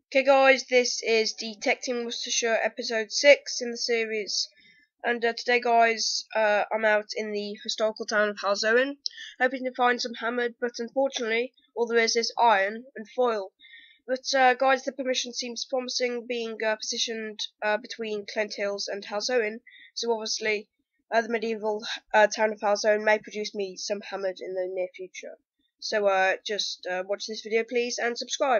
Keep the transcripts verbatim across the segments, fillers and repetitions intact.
Okay guys, this is Detecting Worcestershire episode six in the series, and uh, today guys, uh, I'm out in the historical town of Halzoen, hoping to find some hammered, but unfortunately all there is is iron and foil. But uh, guys, the permission seems promising, being uh, positioned uh, between Clent Hills and Halzoen, so obviously uh, the medieval uh, town of Halzoen may produce me some hammered in the near future. So uh, just uh, watch this video please and subscribe.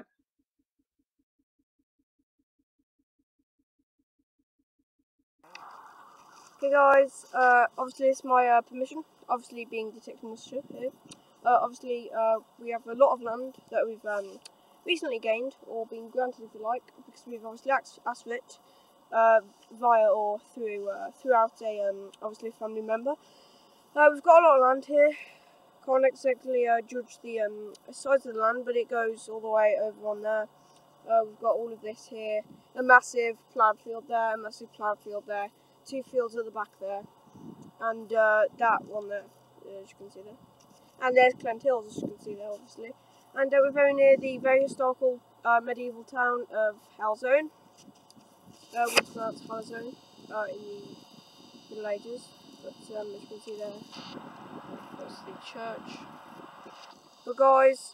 Okay guys, uh, obviously it's my uh, permission, obviously being Detecting Worcestershire here. Uh, obviously uh, we have a lot of land that we've um, recently gained, or been granted if you like, because we've obviously asked, asked for it uh, via or through uh, throughout a um, obviously family member. Uh, we've got a lot of land here, can't exactly uh, judge the um, size of the land, but it goes all the way over on there. Uh, we've got all of this here, a massive ploughed field there, a massive ploughed field there, two fields at the back there, and uh, that one there, as you can see there. And there's Clent Hills, as you can see there, obviously. And uh, we're very near the very historical uh, medieval town of Halzoen, uh, which was Halzoen uh, in the Middle Ages. But um, as you can see there, there's the church. But guys,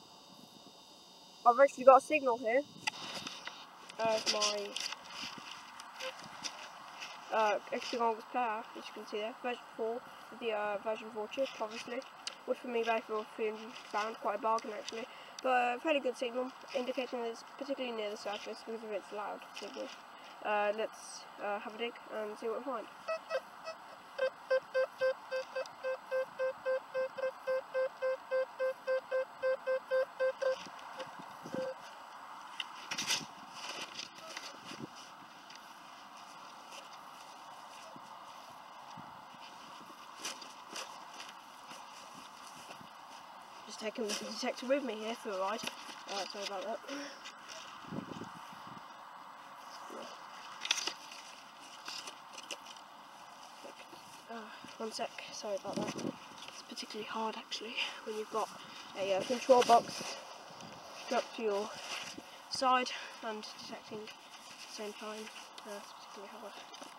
I've actually got a signal here of my Uh, extra long player, as you can see there, version four, the uh, version four chip, obviously, which for me both for three hundred pounds, quite a bargain actually, but a uh, fairly good signal, indicating that it's particularly near the surface because of its loud signal. Uh, let's uh, have a dig and see what we find. Just taking the detector with me here for a ride. Uh, sorry about that. Uh, one sec, sorry about that. It's particularly hard actually when you've got a uh, control box strapped to your side and detecting at the same time. Uh, it's particularly hard.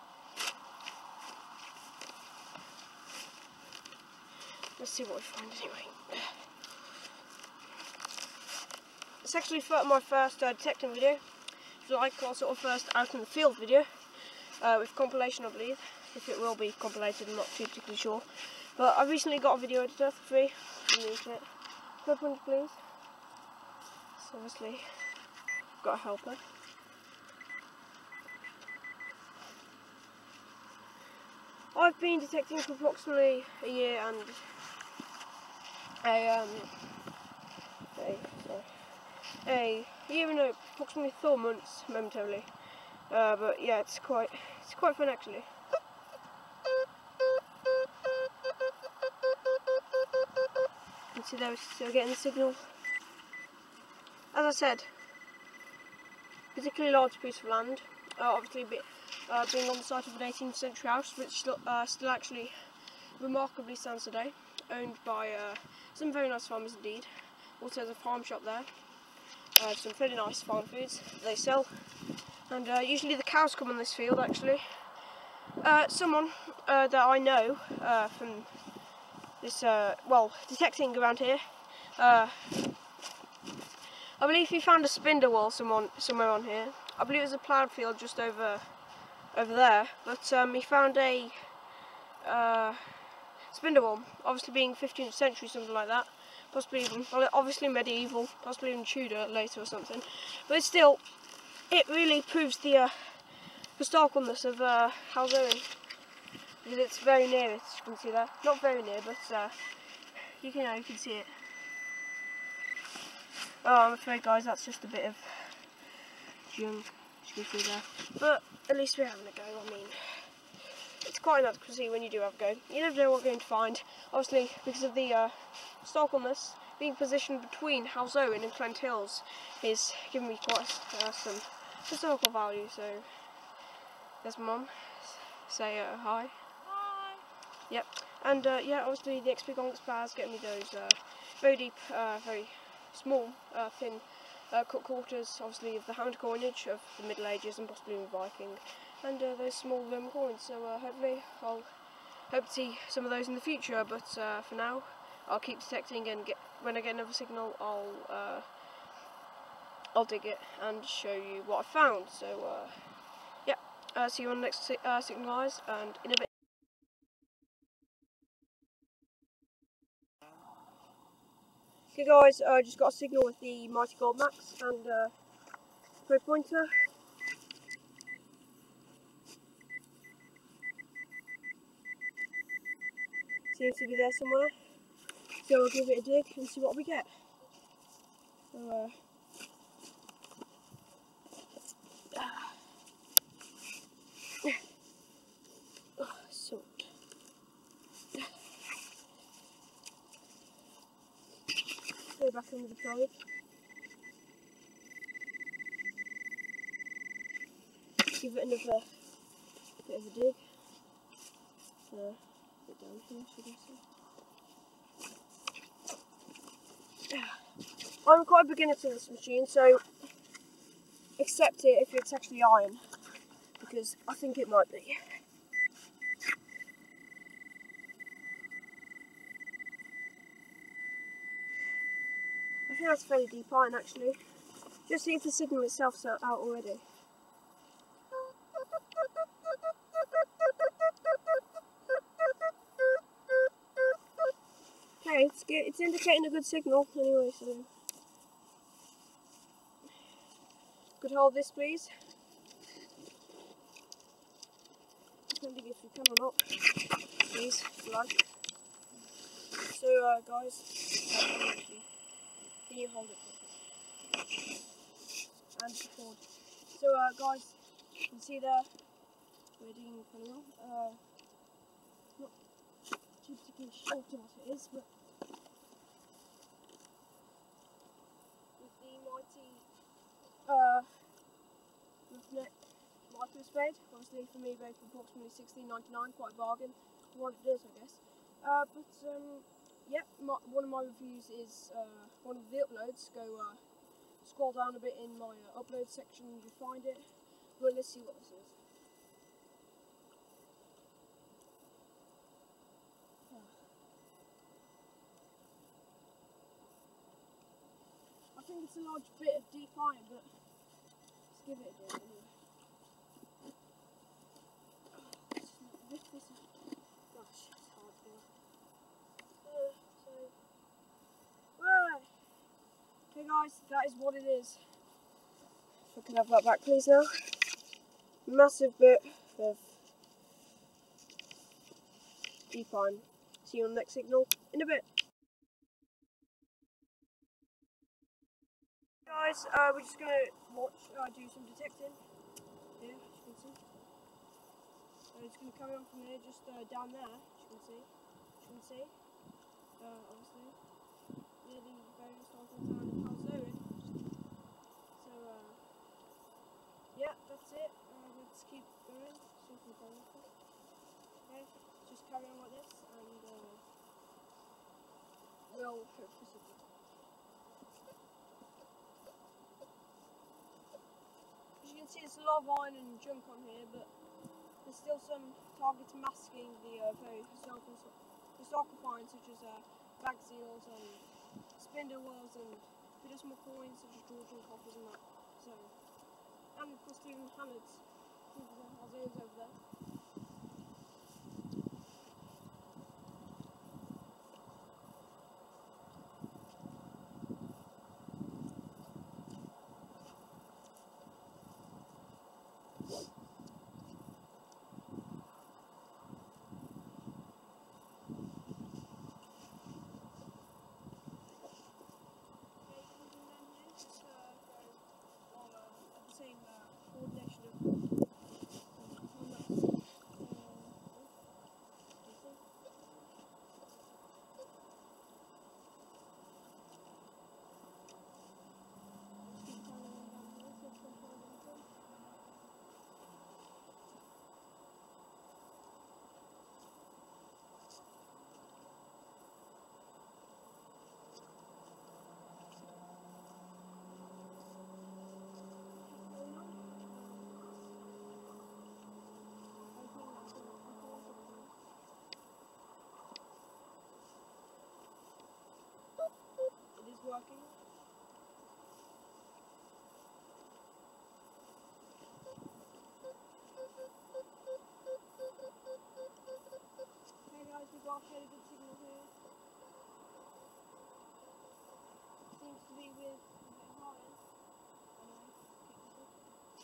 Let's see what we find anyway. It's actually for my first uh, detecting video, if you like, or sort of first out in the field video, uh, with compilation I believe, if it will be compilated, I'm not too particularly sure. But I recently got a video editor for free on the internet. Click on please. So obviously, got a helper. I've been detecting for approximately a year and a um a sorry. A year and approximately four months momentarily, uh, but yeah, it's quite it's quite fun actually. You can see there we're still getting the signal. As I said, particularly large piece of land, uh, obviously be, uh, being on the site of an eighteenth century house, which still, uh, still actually remarkably stands today, owned by uh, some very nice farmers indeed. Also there's a farm shop there. Uh, some pretty nice farm foods that they sell, and uh, usually the cows come on this field actually. Uh, someone uh, that I know uh, from this, uh, well, detecting around here, uh, I believe he found a spindle whorl someone, somewhere on here. I believe it was a ploughed field just over over there, but um, he found a uh, spindle whorl, obviously being fifteenth century, something like that. Possibly even, well, obviously medieval, possibly even Tudor later or something. But still, it really proves the uh, historicalness of uh, Halzoen, because it's very near it, as you can see there. Not very near, but uh, you can, you know, you can see it. Oh, I'm afraid guys, that's just a bit of junk, as you can see there. But at least we're having a go, I mean. It's quite nice to see when you do have a go. You never know what you're going to find. Obviously, because of the uh, historicalness, being positioned between Halzoen and Clent Hills is giving me quite uh, some historical value. So, there's my mum. Say uh, hi. Hi. Yep. And uh, yeah, obviously the X P Gonks players getting me those uh, very deep, uh, very small, uh, thin uh, cut quarters, obviously, of the hand coinage of the Middle Ages and possibly even Viking, and uh, those small Roman coins. So uh, hopefully I'll hope to see some of those in the future. But uh, for now, I'll keep detecting, and get, when I get another signal, I'll uh, I'll dig it and show you what I found. So uh, yeah, uh, see you on the next si uh, signal, guys, and in a bit. Okay guys, I uh, just got a signal with the Mighty Gold Max and uh, throw pointer. Seems to be there somewhere. So we'll give it a dig and see what we get. So, uh, oh, so go back under the probe. Give it another bit of a dig. Uh, put down here, should I say? I'm quite a beginner to this machine, so accept it if it's actually iron, because I think it might be. I think that's fairly deep iron actually. Just see if the signal itself's out already. Okay, it's, it's indicating a good signal anyway, so could hold this please. Depending if you can or not, please, if you like. So uh, guys, can you hold it? And record. So uh, guys, you can see there, we're digging the panel. Uh, not too particularly sure to what it is, but with the mighty uh, roughneck micro spade, obviously from eBay for approximately sixteen ninety-nine, quite a bargain for what it does, I guess. Uh, but um, yeah, my, one of my reviews is uh, one of the uploads. Go uh, scroll down a bit in my uh, upload section, you'll find it. But let's see what this is. I think it's a large bit of deep iron, but let's give it a dig anyway. Lift this up. Gosh, it's hard to do. Uh, so, right. Okay guys, that is what it is. If I can have that back please now. Massive bit of deep iron. See you on the next signal in a bit. Guys, uh, we're just going to watch, uh, do some detecting here, as you can see. So it's going to carry on from here, just uh, down there, as you can see. As you can see, uh, obviously, near the very historical town of Calzone. So, uh, yeah, that's it. Uh, let's keep going. See if we can find it. Okay, just carry on like this, and uh, we'll hope for something. As you can see, there's a lot of iron and junk on here, but there's still some targets masking the uh, very historical, historical finds, such as uh, bag seals and spindle whorls and a bit of small coins, such as Georgian coppers and that. So, and of course, even hammers. Our zones over there. Same uh, coordination of hopefully with a bit of iron. Anyway, keep this up.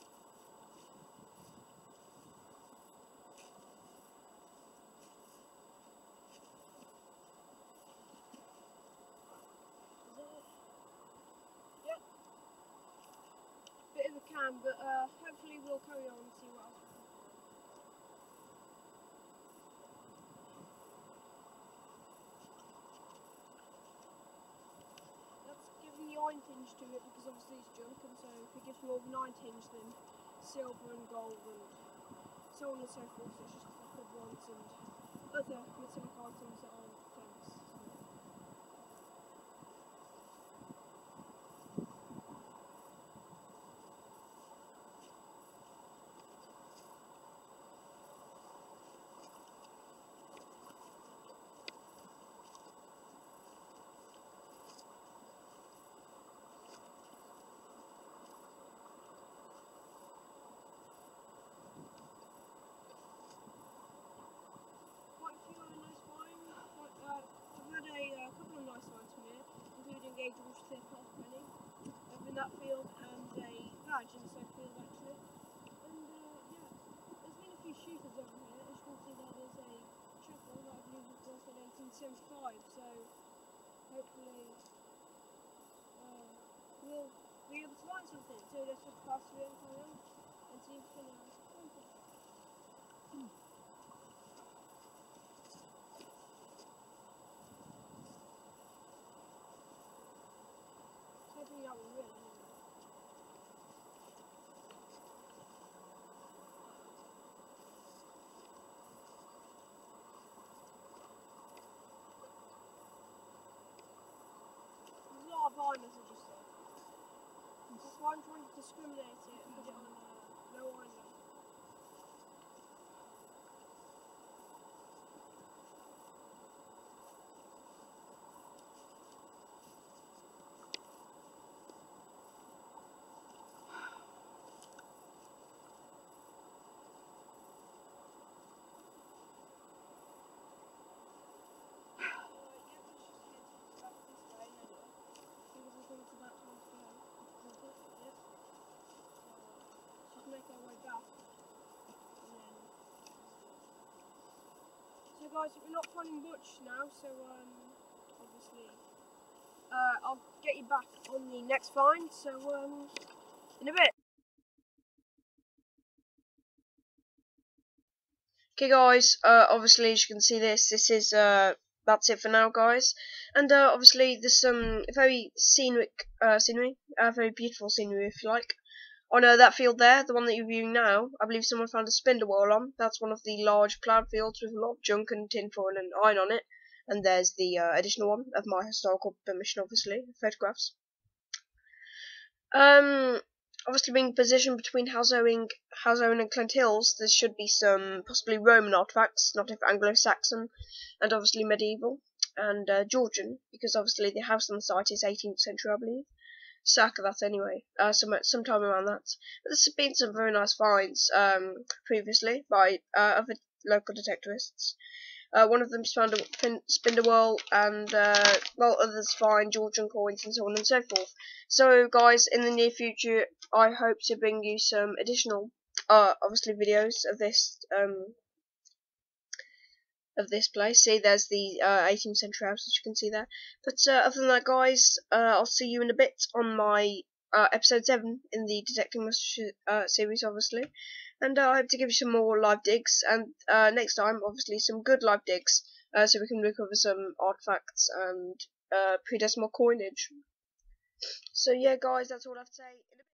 Is that it? Yep. Bit of a cam, but uh, hopefully we'll carry on and see what else we can find. That's giving the iron tinge to it because obviously it's junk, and so if it gives more of an iron tinge than silver and gold and so on and so forth, so it's just copper, bronze and other metallic items that aren't famous. So. Quite a few other nice finds. Quite, uh, I've had a uh, couple of nice finds from here, including a Georgian half penny over in that field and a badge in the same field actually. And uh, yeah, there's been a few shooters over here. As you can see there, there's a chapel that I believe was built in eighteen seventy-five, so hopefully uh, we'll be able to find something. So let's just pass through and carry on and see if we can uh, find something. Mm. Hopefully that will win anyway. There's a lot of iron messages there. That's why I'm trying to discriminate it and put it on uh, no iron level. Make our way back, and then so guys, we're not finding much now, so um obviously uh I'll get you back on the next find, so um in a bit. Okay guys, uh obviously as you can see this this is uh that's it for now guys, and uh obviously there's some very scenic uh scenery, uh very beautiful scenery if you like. On uh, that field there, the one that you're viewing now, I believe someone found a spindle whorl on. That's one of the large cloud fields with a lot of junk and tinfoil and iron on it. And there's the uh, additional one of my historical permission, obviously, photographs. Um, obviously being positioned between Houseowen and Clent Hills, there should be some possibly Roman artifacts, not if Anglo-Saxon, and obviously medieval, and uh, Georgian, because obviously the house on the site is eighteenth century, I believe. Circa that anyway, uh, some sometime around that. But there's been some very nice finds um, previously by uh, other local detectorists. Uh, one of them found a Spindle Whorl, and uh, well, others find Georgian coins and so on and so forth. So, guys, in the near future, I hope to bring you some additional, uh, obviously, videos of this um, of this place. See, there's the uh, eighteenth century house, as you can see there. But uh, other than that, guys, uh, I'll see you in a bit on my uh, episode seven in the DetectingWorcestershire uh, series, obviously. And uh, I hope to give you some more live digs, and uh, next time, obviously, some good live digs, uh, so we can recover some artifacts and uh, pre-decimal coinage. So yeah, guys, that's all I have to say.